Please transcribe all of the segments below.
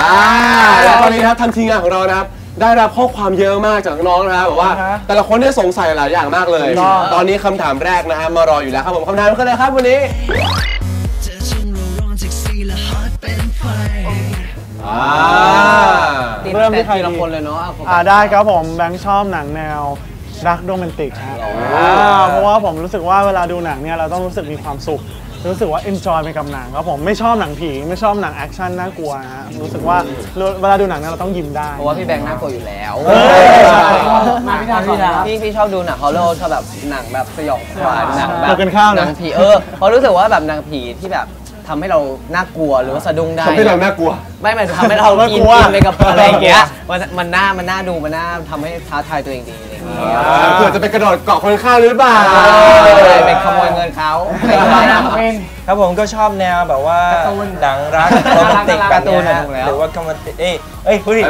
แล้วตอนนี้ครับทางทีมงานของเรานะครับได้รับข้อความเยอะมากจากน้องนะครับบอกว่าแต่ละคนเนี่ยสงสัยหลายอย่างมากเลยตอนนี้คำถามแรกนะฮะมารออยู่แล้วครับผมคำถามคืออะไรครับวันนี้เริ่มที่ใครละคนเลยเนาะได้ครับผมแบงค์ชอบหนังแนวรักโรแมนติกเพราะว่าผมรู้สึกว่าเวลาดูหนังเนี่ยเราต้องรู้สึกมีความสุขรู้สึกว่า enjoy ไปกับหนังครับผมไม่ชอบหนังผีไม่ชอบหนังแอคชั่นน่ากลัวฮะรู้สึกว่าเวลาดูหนังเนี่ยเราต้องยิ้มได้เพราะว่าพี่แบงค์น่ากลัวอยู่แล้วพี่ชอบดูหนังฮอลล์ชอบแบบหนังแบบสยองขวัญหนังแบบหนังผีเพราะรู้สึกว่าแบบหนังผีที่แบบทำให้เราน่ากลัวหรือว่าสะดุ้งได้ทำให้เราน่ากลัวไม่หมายถึงทำให้เราอินไปกับอะไรอย่างเงี้ยมันน่าดูมันน่าทำให้ท้าทายตัวเองดีอะไรอย่างเงี้ยเผื่อจะไปกระโดดเกาะคนข้างหรือเปล่าไปขโมยเงินเขาครับผมก็ชอบแนวแบบว่าหนังรักโรแมนติกการ์ตูนหรือว่าคอมเมดี้พูดผิด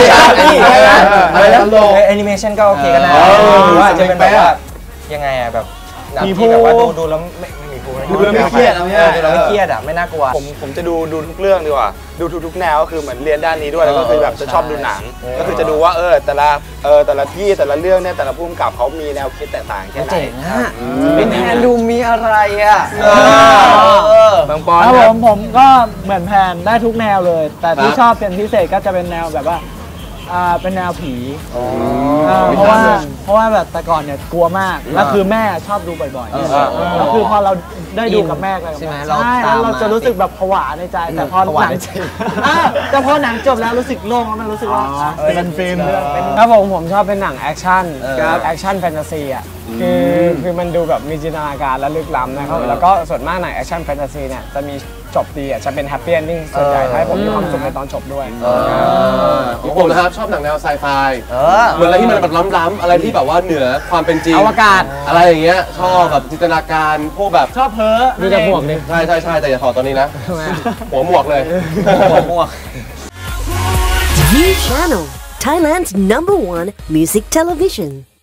แอนิเมชันก็โอเคกันนะหรือว่าจะเป็นแบบว่ายังไงอะแบบหนังที่แบบว่าดูแล้วดูแล้วไม่เครียดดูแล้วไม่เครียดอ่ะไม่น่ากลัวผมจะดูทุกเรื่องดีกว่าดูทุกแนวก็คือเหมือนเรียนด้านนี้ด้วยแล้วก็คือแบบจะชอบดูหนังก็คือจะดูว่าแต่ละที่แต่ละเรื่องเนี่ยแต่ละผู้กำกับเขามีแนวคิดแตกต่างแค่ไหนเจ๋งอ่ะเป็นแทนดูมีอะไรอ่ะบางปอนครับผมก็เหมือนแพนได้ทุกแนวเลยแต่ที่ชอบเป็นพิเศษก็จะเป็นแนวแบบว่าเป็นแนวผีเพราะว่าแบบแต่ก่อนเนี่ยกลัวมากแล้วคือแม่ชอบดูบ่อยๆแล้วคือพอเราได้ดูกับแม่เลยใช่แล้วเราจะรู้สึกแบบผวาในใจแต่พอหนังแต่พอหนังจบแล้วรู้สึกโล่งแล้วมันรู้สึกว่าเป็นฟิล์มครับผมชอบเป็นหนังแอคชั่นแอคชั่นแฟนตาซีอ่ะคือมันดูแบบมีจินตนาการและลึกล้ำนะครับแล้วก็ส่วนมากหนังแอคชั่นแฟนตาซีเนี่ยจะมีจบดีอ่ะจะเป็นแฮปปี้เอนดิ้งส่วนใหญ่ให้ผมมีความสุขในตอนจบด้วยผมนะครับชอบหนังแนวไซไฟเหมือนอะไรที่มันแบบล้ำๆอะไรที่แบบว่าเหนือความเป็นจริงอวกาศอะไรอย่างเงี้ยชอบแบบจินตนาการพวกแบบชอบเพ้อดูจากหมวกเลยใช่แต่อย่าถอดตอนนี้นะหัวหมวกเลยหัวหมวก V Channel Thailand's #1 music television